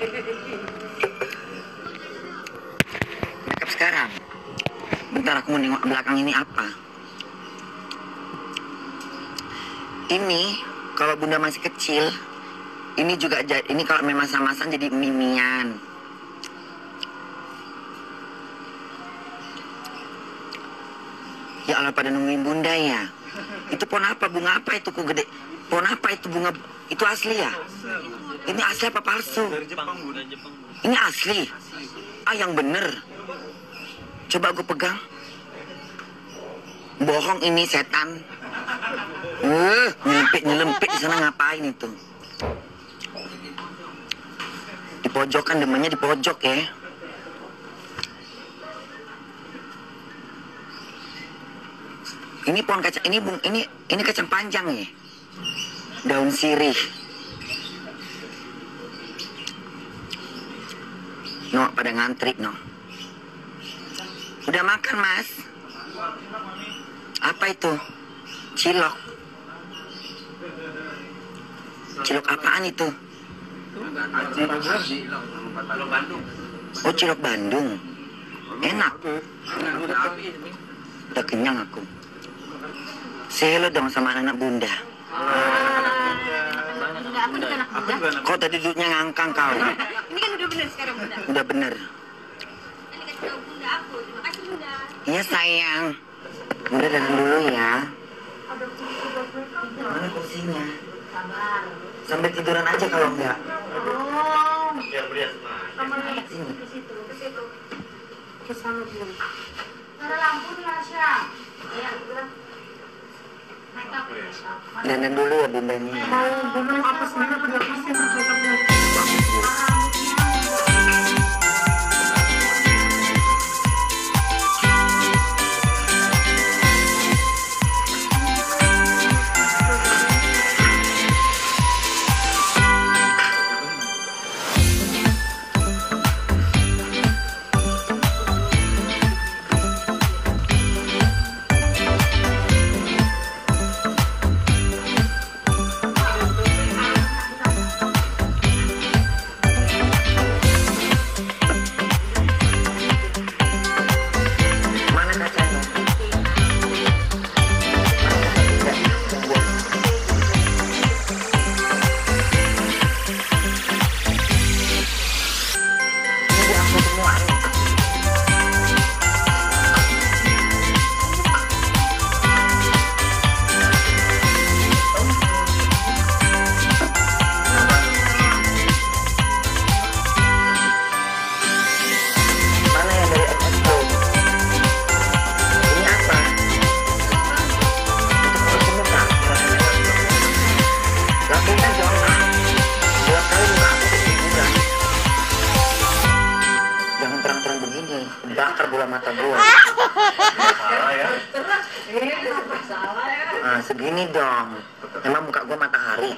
Makeup sekarang. Bentar aku mau nengok belakang ini apa. Ini kalau bunda masih kecil, ini juga ini kalau memang sama-sama jadi mimian. Ya Allah, pada nungguin bunda ya. Itu pohon apa? Bunga apa itu kok gede? Pohon apa itu bunga? Itu asli ya? Ini asli apa palsu? Dari Jepang, Bu, dari Jepang. Ini asli. Ah, yang bener. Coba gue pegang. Bohong ini setan. Nyelempit di sana ngapain itu? Di pojok kan, demennya di pojok ya. Ini pohon kacang, ini kacang panjang ya. Daun sirih. No, pada ngantri no. Udah makan, Mas? Apa itu? Cilok. Cilok apaan itu? Oh, cilok Bandung. Enak. Udah kenyang aku. Say hello dong sama anak bunda. Enggak, aku juga anak bunda. Kok tadi duduknya ngangkang kau? Ini kan udah bener sekarang bunda. Udah bener. Ini kasih tahu bunda aku. Terima kasih bunda. Iya sayang. Bunda datang dulu ya. Mana kursinya? Sabar. Sampai tiduran aja kalau enggak. Oh. Biar berias, Kamarnya Sini. ke situ, ke situ. Ke sana belum. Ada lampu nih Asya. Iya, bilang. Make up. Dandan dulu ya bundanya. Mau belum apa sendiri udah pasti make upnya. Mana kacanya? Ini aku semua nih. Mana yang dari MS Pro? Ini apa? Untuk muka. Lakukan dong. 2 kali muka aku hiburan. Jangan terang-terang begini, bakar bola mata gua. Salah ya. Nah, segini dong. Emang muka gua matahari.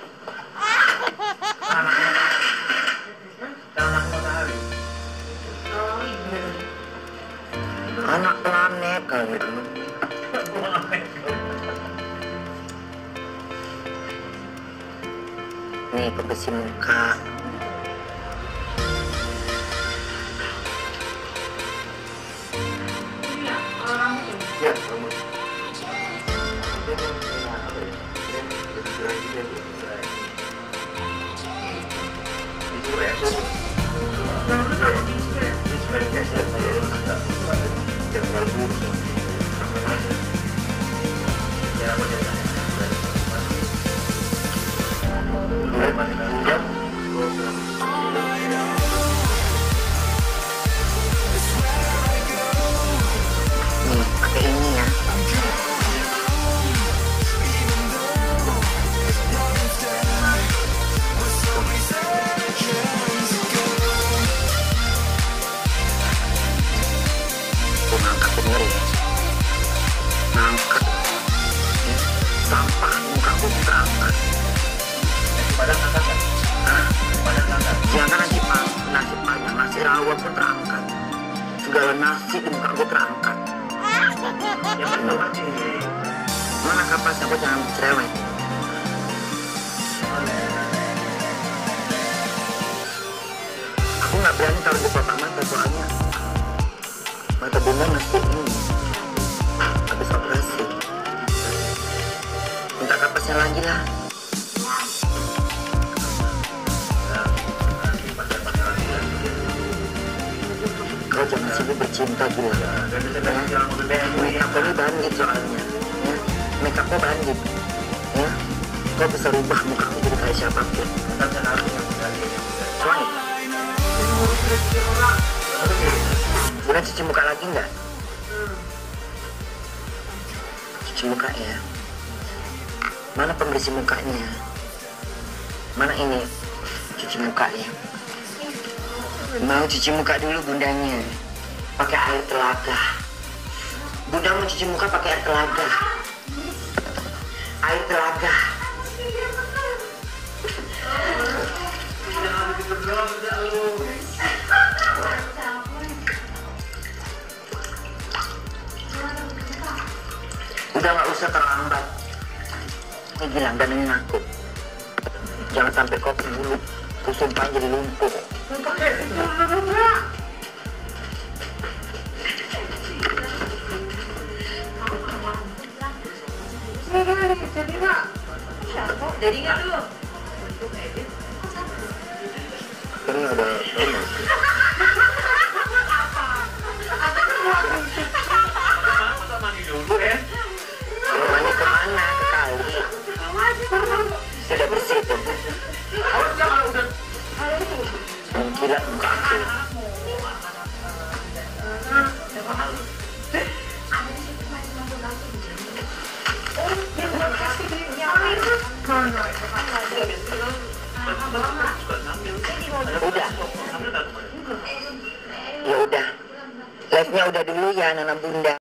Anak matahari. Anak planet kalau gitu. Nih pembersih muka. Ya, kamu. Nih pakai ini ya. Tuh ngangkat tuh ngeri ya. Ngangkat. Ya, sampah muka gua terangkat. Padang angkat kan? Hah? Padang angkat. Jangan nasi padang, nasi rawon pun terangkat. Segala nasi di muka gua terangkat. Ya betul macam ini. Mana kapasnya gua jangan cerewet. Aku nggak berani taruh di kotak mata soalnya mata bunda masih ini habis operasi. Minta kapasnya lagi lah. Kau jangan sibuk bercinta gila. Makeup ini bandit soalnya. Ya. Makeupnya bandit. Ya. Kau bisa rubah muka aku jadi kayak siapapun. Suami. Bunda cuci muka lagi nggak? Cuci muka ya. Mana pembersih mukanya? Mana ini cuci muka ya? Mau cuci muka dulu bundanya pakai air telaga. Bunda mau cuci muka pakai air telaga. Air telaga. Udah nggak usah terlambat. Ini bilang danengin aku. Jangan sampai kau dulu tusumpah jadi lumpuh. Jadi nggak dulu? Ini ada ini. Mani kemana? Ke kali. Sudah bersih tuh. Gila muka aku. Udah. Ya udah. Live-nya udah dulu ya, Nana Bunda.